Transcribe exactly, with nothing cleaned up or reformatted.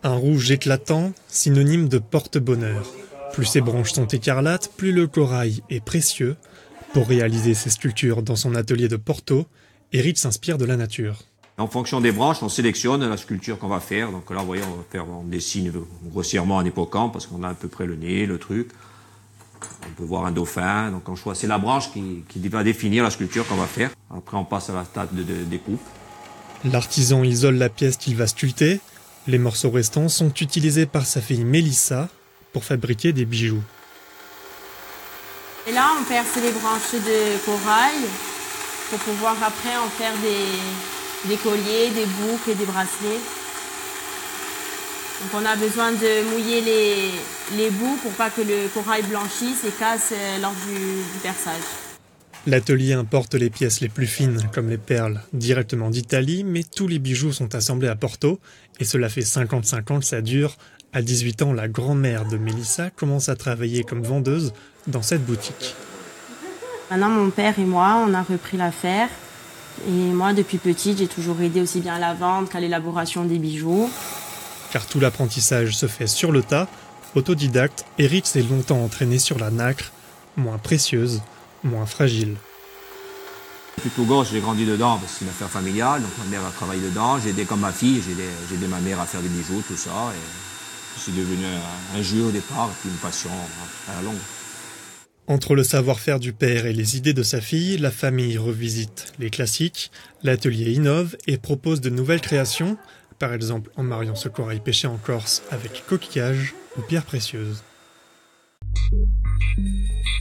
Un rouge éclatant, synonyme de porte-bonheur. Plus ses branches sont écarlates, plus le corail est précieux. Pour réaliser ses sculptures dans son atelier de Porto, Éric s'inspire de la nature. En fonction des branches, on sélectionne la sculpture qu'on va faire. Donc là, vous voyez, on va faire, on dessine grossièrement un hippocampe parce qu'on a à peu près le nez, le truc. On peut voir un dauphin. Donc on choisit, c'est la branche qui, qui va définir la sculpture qu'on va faire. Après, on passe à la stade de, de découpe. L'artisan isole la pièce qu'il va sculpter. Les morceaux restants sont utilisés par sa fille Mélissa pour fabriquer des bijoux. Et là, on perce les branches de corail pour pouvoir après en faire des, des colliers, des boucles et des bracelets. Donc on a besoin de mouiller les, les bouts pour pas que le corail blanchisse et casse lors du, du perçage. L'atelier importe les pièces les plus fines, comme les perles, directement d'Italie, mais tous les bijoux sont assemblés à Porto, et cela fait cinquante-cinq ans que ça dure. À dix-huit ans, la grand-mère de Mélissa commence à travailler comme vendeuse dans cette boutique. Maintenant, mon père et moi, on a repris l'affaire. Et moi, depuis petite, j'ai toujours aidé aussi bien à la vente qu'à l'élaboration des bijoux. Car tout l'apprentissage se fait sur le tas, autodidacte, Éric s'est longtemps entraîné sur la nacre, moins précieuse, moins fragile. Depuis tout gosse, j'ai grandi dedans, parce que c'est une affaire familiale, donc ma mère a travaillé dedans, j'ai aidé comme ma fille, j'ai aidé, j'ai aidé ma mère à faire des bijoux, tout ça, et c'est devenu un, un jeu au départ, et puis une passion à la longue. Entre le savoir-faire du père et les idées de sa fille, la famille revisite les classiques, l'atelier innove et propose de nouvelles créations, par exemple en mariant ce corail pêché en Corse avec coquillages ou pierres précieuses.